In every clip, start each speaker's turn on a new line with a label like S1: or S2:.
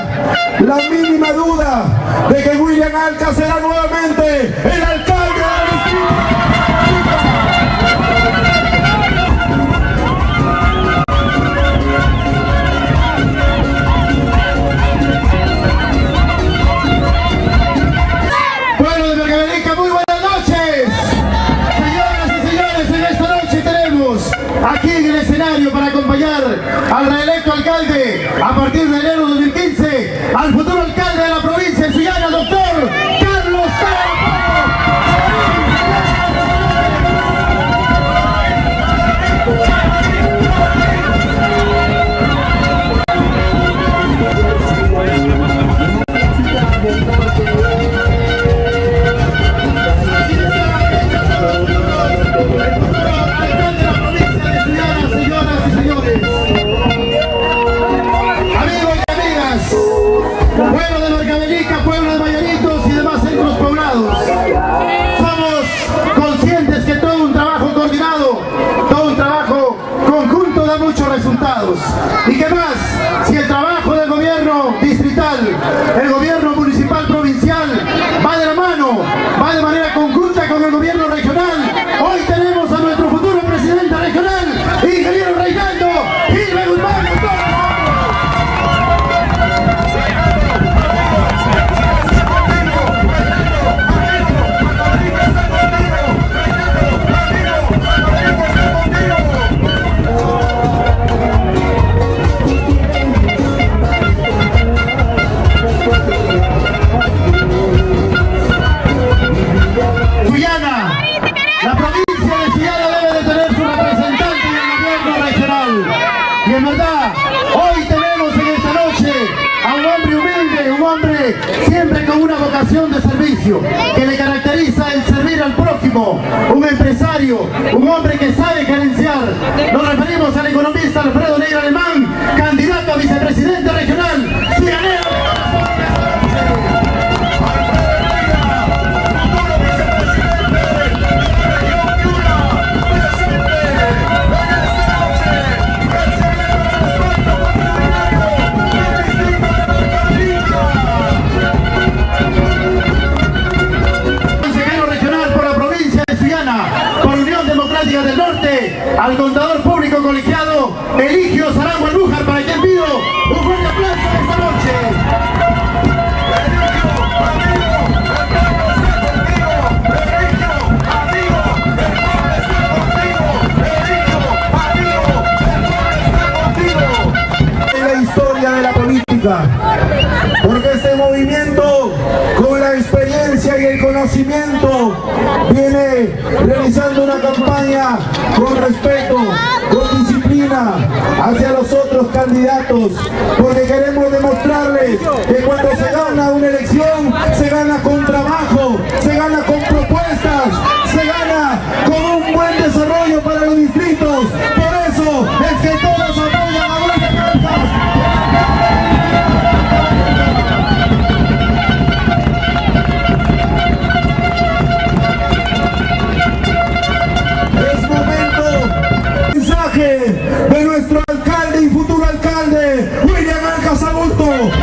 S1: la mínima duda de que William Alca será nuevamente el alcalde del distrito.
S2: Pueblo de Marcavelica, muy buenas noches. Señoras y señores, en esta noche tenemos aquí en el escenario para acompañar al reelecto alcalde a partir de enero de 2015, al futuro alcalde de la provincia de Sullana, doctor Carlos pueblo de Marcavelica, pueblo de Mayaritos y demás centros poblados. Somos conscientes que todo un trabajo coordinado, todo un trabajo conjunto da muchos resultados. ¿Y qué más? Si el trabajo del gobierno distrital, el gobierno municipal provincial va de la mano, va de manera conjunta con el gobierno regional. Hoy tenemos a nuestro futuro presidente regional, ingeniero Reinaldo Gilbert Guzmán. La provincia de Sullana debe de tener su representante en el gobierno regional. Y en verdad, hoy tenemos en esta noche a un hombre humilde, un hombre siempre con una vocación de servicio, que le caracteriza el servir al prójimo, un empresario, un hombre que sabe gerenciar. Nos referimos al economista Alfredo Negra Alemán, candidato a vicepresidente regional, suyanero. Del Norte, al contador público colegiado Eligio Zarango Andújar, para quien pido un fuerte aplauso esta noche.
S1: En la historia de la política, porque este movimiento, con la experiencia y el conocimiento, viene realizando una campaña con respeto, con disciplina hacia los otros candidatos, porque queremos demostrarles que cuando se gana una elección, se gana con trabajo, se gana con propuestas, se gana con un buen desarrollo para los distritos. Por eso es que todos apoyan a William Alca. De nuestro alcalde y futuro alcalde, William Alca Sagunto.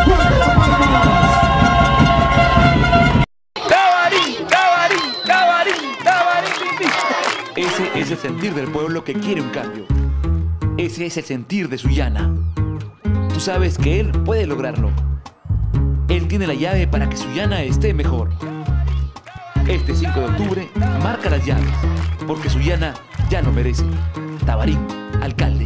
S3: Ese es el sentir del pueblo que quiere un cambio. Ese es el sentir de Sullana. Tú sabes que él puede lograrlo. Él tiene la llave para que Sullana esté mejor. Este 5 de octubre marca las llaves, porque Sullana ya lo merece. Tabarín, alcalde.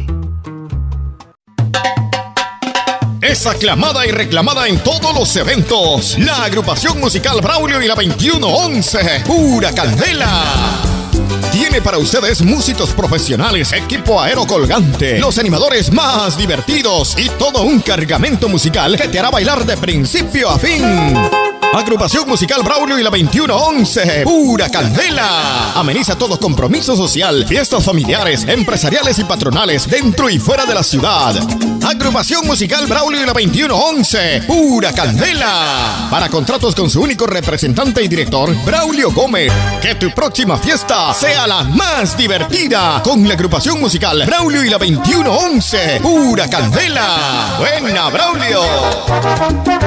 S4: Es aclamada y reclamada en todos los eventos. La agrupación musical Braulio y la 2111, pura candela. Tiene para ustedes músicos profesionales, equipo aerocolgante, los animadores más divertidos y todo un cargamento musical que te hará bailar de principio a fin. Agrupación Musical Braulio y la 2111, pura candela. Ameniza todo compromiso social, fiestas familiares, empresariales y patronales dentro y fuera de la ciudad. Agrupación Musical Braulio y la 2111, pura candela. Para contratos con su único representante y director, Braulio Gómez. Que tu próxima fiesta sea la más divertida con la agrupación musical Braulio y la 2111, pura candela. Buena, Braulio.